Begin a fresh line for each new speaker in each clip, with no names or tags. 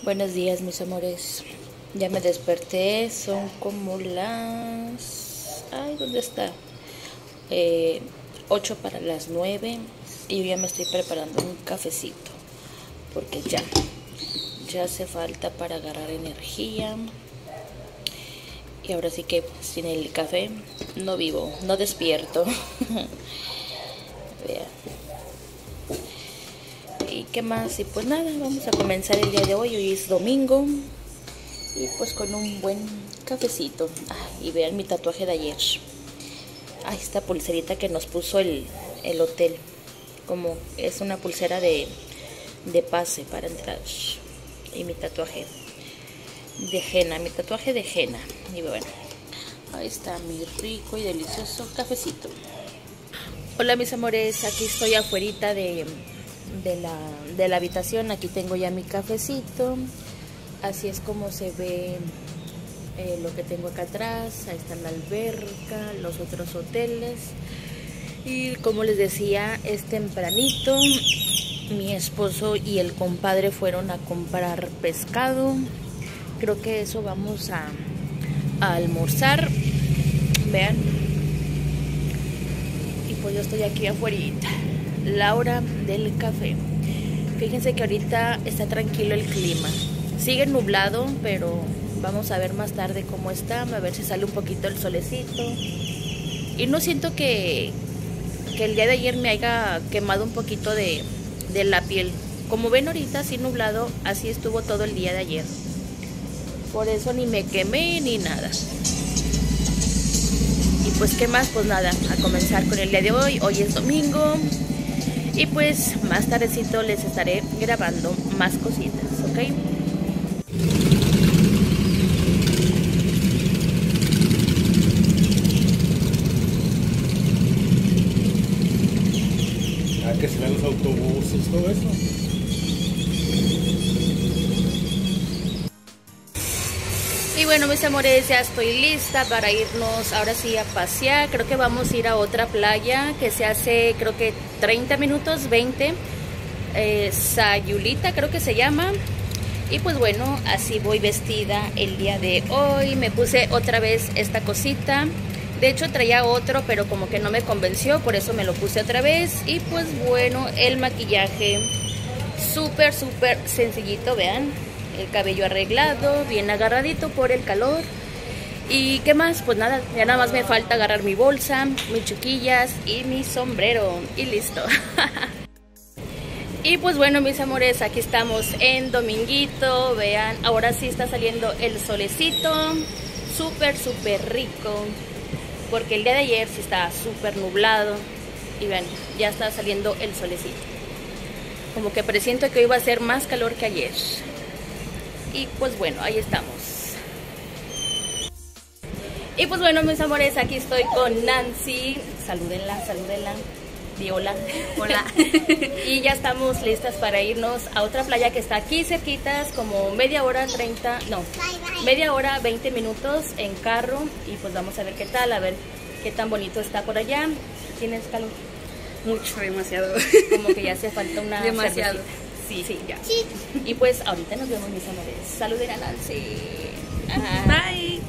Buenos días, mis amores. Ya me desperté, son como las... Ay, ¿dónde está? 8 para las 9 y yo ya me estoy preparando un cafecito porque ya hace falta para agarrar energía. Y ahora sí que sin el café no vivo, no despierto. Vean. ¿Y qué más? Y pues nada, vamos a comenzar el día de hoy. Hoy es domingo. Y pues con un buen cafecito. Ay, y vean mi tatuaje de ayer. Ay, esta pulserita que nos puso el hotel. Como es una pulsera de pase para entrar. Y mi tatuaje de henna. Mi tatuaje de henna. Y bueno, ahí está mi rico y delicioso cafecito. Hola, mis amores. Aquí estoy afuerita de la habitación. Aquí tengo ya mi cafecito. Así es como se ve lo que tengo acá atrás. Ahí está la alberca, los otros hoteles. Y como les decía, es tempranito. Mi esposo y el compadre fueron a comprar pescado. Creo que eso vamos a almorzar. Vean. Y pues yo estoy aquí afuera. La hora del café. Fíjense que ahorita está tranquilo el clima. Sigue nublado, pero vamos a ver más tarde cómo está, a ver si sale un poquito el solecito. Y no siento que el día de ayer me haya quemado un poquito de la piel. Como ven ahorita, así nublado, así estuvo todo el día de ayer. Por eso ni me quemé ni nada. Y pues qué más, pues nada, a comenzar con el día de hoy. Hoy es domingo. Y pues más tardecito les estaré grabando más cositas, ¿ok?
Que se ven los autobuses, todo eso.
Y bueno, mis amores, ya estoy lista para irnos ahora sí a pasear. Creo que vamos a ir a otra playa que se hace, creo que 30 minutos, 20. Sayulita creo que se llama. Y pues bueno, así voy vestida el día de hoy. Me puse otra vez esta cosita. De hecho traía otro, pero como que no me convenció, por eso me lo puse otra vez. Y pues bueno, el maquillaje súper sencillito, vean. El cabello arreglado, bien agarradito por el calor. ¿Y qué más? Pues nada, ya nada más me falta agarrar mi bolsa, mis chiquillas y mi sombrero. Y listo. Y pues bueno, mis amores, aquí estamos en dominguito. Vean, ahora sí está saliendo el solecito. Súper rico. Porque el día de ayer sí estaba súper nublado. Y vean, ya está saliendo el solecito. Como que presiento que hoy va a ser más calor que ayer. Y pues bueno, ahí estamos. Y pues bueno, mis amores, aquí estoy con Nancy. Salúdenla. Di hola.
Hola.
Y ya estamos listas para irnos a otra playa que está aquí cerquitas, como media hora 20 minutos en carro. Y pues vamos a ver qué tal, a ver qué tan bonito está por allá. ¿Tienes calor?
Mucho, demasiado.
Como que ya hace falta una
demasiado.
cervecita. Sí, ya. Sí. Y pues ahorita nos vemos, mis amores. Saluden a Nancy.
Bye.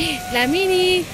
La Mini.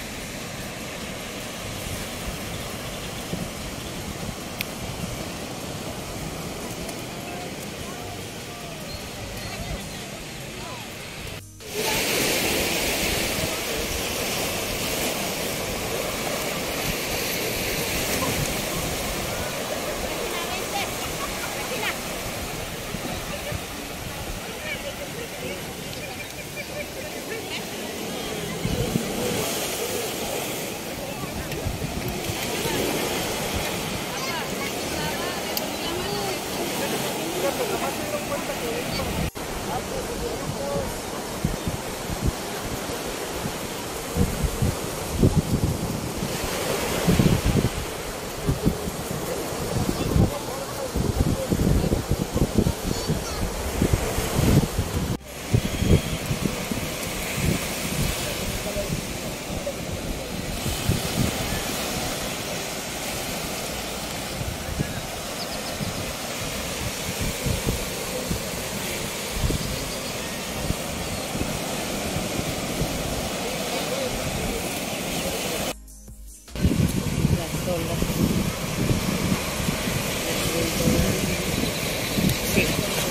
Sí.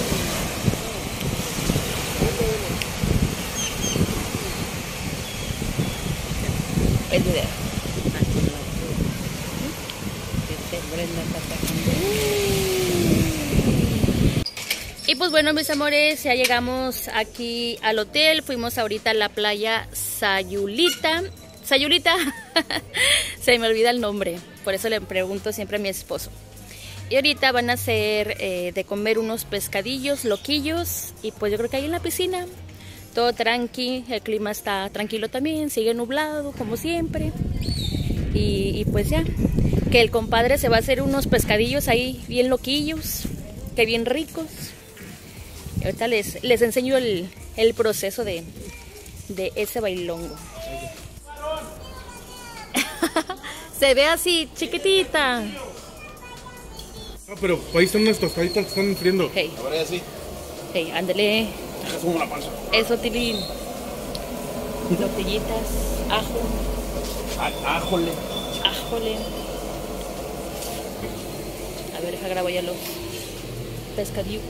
El video. Y pues bueno, mis amores, ya llegamos aquí al hotel. Fuimos ahorita a la playa Sayulita. Sayulita. Se me olvida el nombre, por eso le pregunto siempre a mi esposo. Y ahorita van a hacer de comer unos pescadillos, loquillos. Y pues yo creo que ahí en la piscina, todo tranqui, el clima está tranquilo también, sigue nublado como siempre. Y pues ya, que el compadre se va a hacer unos pescadillos ahí bien loquillos, que bien ricos. Y ahorita les enseño el proceso de ese bailongo. Se ve así, chiquitita.
No, pero ahí están unas tostaditas que están enfriando.
Hey.
Ahora sí.
Hey, ándale.
Es como la panza.
Eso, Tilín. Tortillitas, ajo.
Ájole.
Ájole. A ver, deja grabo ya los pescadillos.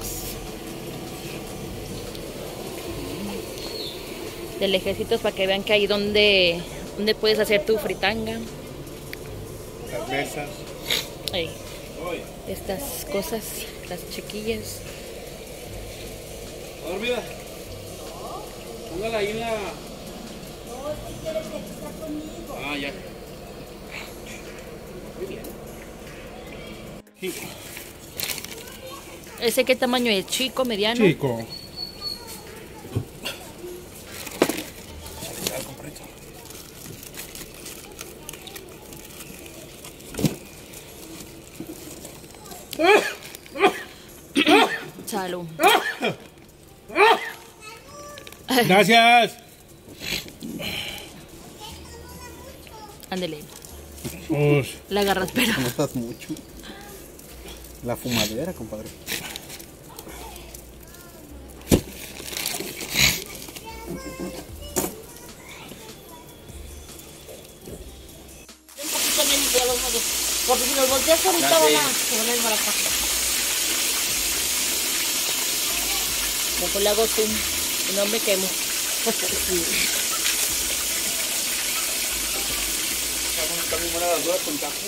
De lejecitos para que vean que ahí donde puedes hacer tu fritanga.
Las mesas.
Hey. Estas cosas, las chiquillas.
Dormida. Póngala ahí en la. Ah, ya. Muy bien. Sí.
¿Ese qué tamaño es? ¿Chico, mediano?
Chico.
Salud.
Gracias.
Ándele.
Pues,
La agarras, pero.
No estás mucho. La fumadera, compadre.
Un poquito menos de los modos. Porque si los volteas ahorita van a poner para acá. Después le hago zoom y no me quemo.
Están muy buenas las dudas con tajo.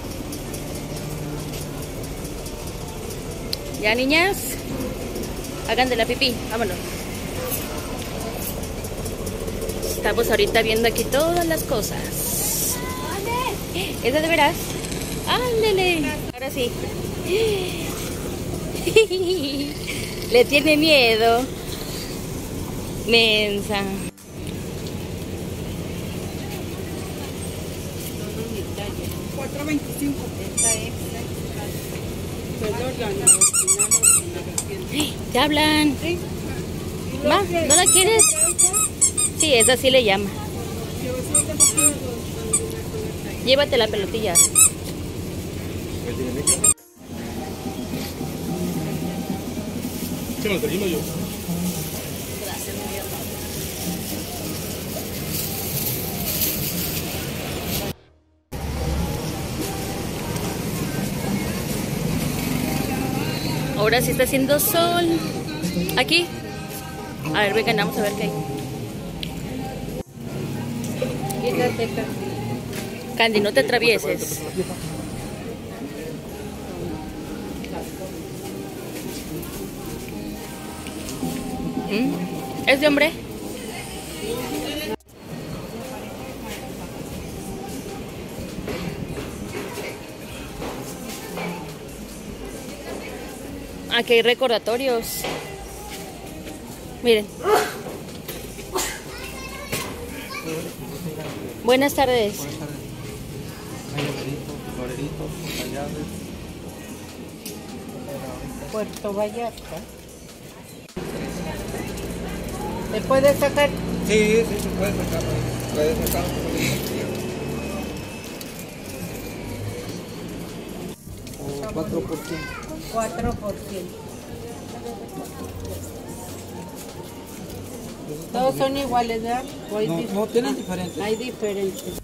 Ya, niñas, Hagan de la pipí, vámonos. Estamos ahorita viendo aquí todas las cosas. ¿Es de veras? ¡Ándele! Ahora sí. Le tiene miedo. Mensa.
$4.25. Esta es.
¿Te hablan? ¿Ma? ¿No la quieres? Sí, esa sí le llama. Llévate la pelotilla.
¿Qué más? ¿Termino yo?
Ahora sí está haciendo sol. Aquí. A ver, venga, vamos a ver qué hay. Candy, no te atravieses. ¿Es de hombre? Aquí hay recordatorios. Miren. Buenas tardes.
Buenas tardes. Hay floreritos, tallables.
Puerto Vallarta. ¿Se puede sacar?
Sí, sí, se puede sacar. Puede sacar. 4%.
4%. Todos son iguales, ¿verdad? ¿O hay
No, tienen diferentes.
Hay diferentes.